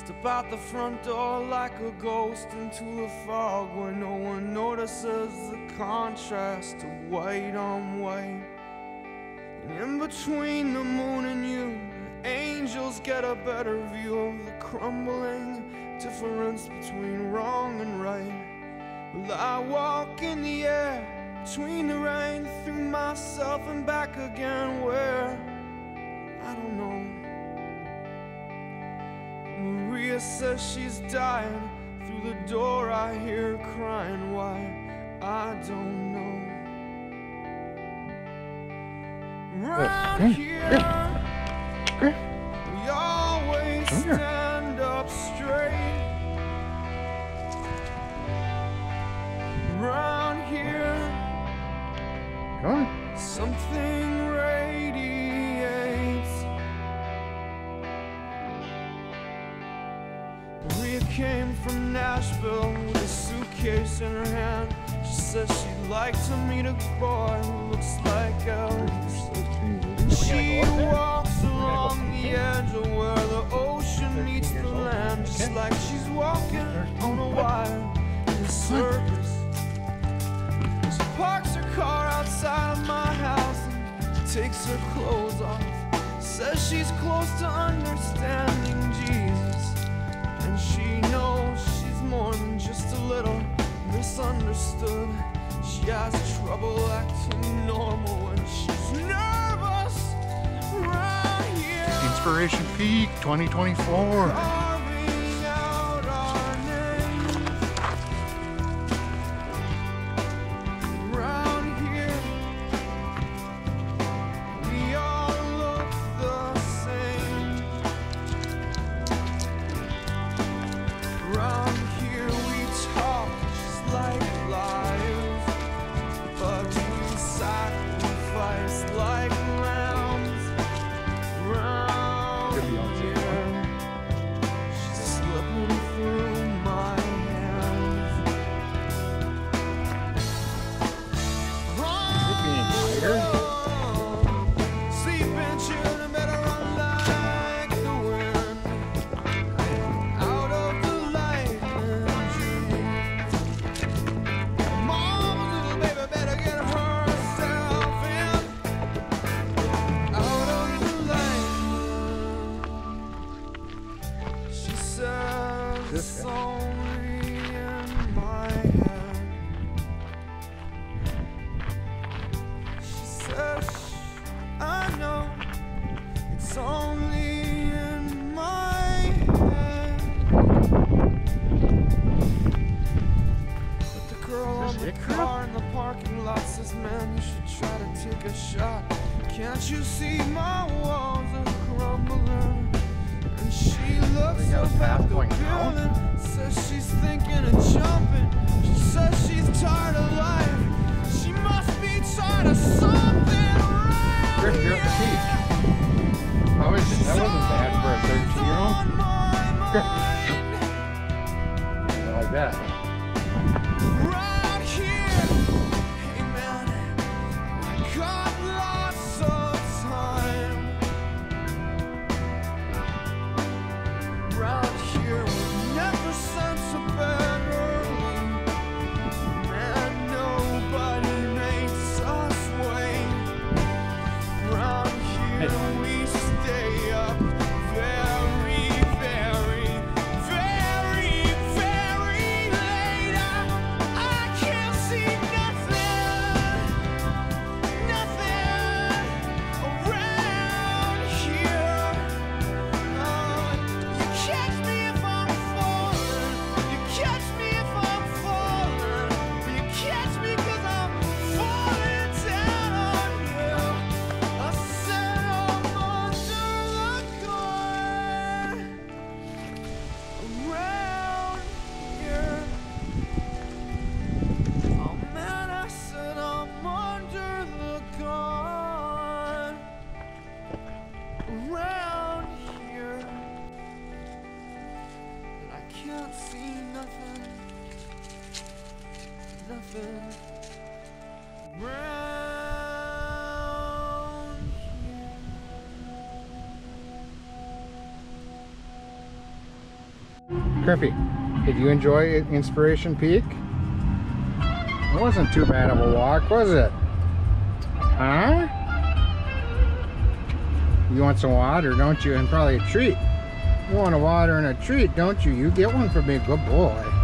Step out the front door like a ghost into the fog where no one notices the contrast of white on white. And in between the moon and you, the angels get a better view of the crumbling difference between wrong and right. Well, I walk in the air between the rain, through myself and back again, where I don't know. Maria says she's dying. Through the door I hear her crying. Why? I don't know. Round here we always stand up straight. Round here something radiates. Maria came from Nashville with a suitcase in her hand. She says she'd like to meet a boy who looks like Elvis. And she walks along the edge of where the ocean meets the land, just like she's walking on a wire in a circus. She parks her car outside of my house and takes her clothes off. Says she's close to understanding Jesus, and she knows she's more than just a little misunderstood. She has trouble acting normal when she's nervous. Right here, Inspiration Peak 2024. carving out our names. Round here, we all look the same. Round here, we talk just like liars, but we sacrifice like lambs. Round here, she's slipping through my hands. Sleeping children better run like the wind, out of the light and dream. Mama's little baby better get herself in, out of the light. She says it's only in my head. She says, I know it's only in my head. But the girl on the car in the parking lot says, man, you should try to take a shot. Can't you see my walls are crumbling? And she looks up at the building, says she's thinking of jumping. She says she's tired of life. She must be tired of something right You're at the peak. That wasn't bad for a 13-year-old. Like that. Right here, hey man, I got lots of time. Round here, we never sense a better leave. Man, nobody makes us Griffey, did you enjoy Inspiration Peak? It wasn't too bad of a walk, was it? Huh? You want some water, don't you? And probably a treat. You want a water and a treat, don't you? You get one for me, good boy.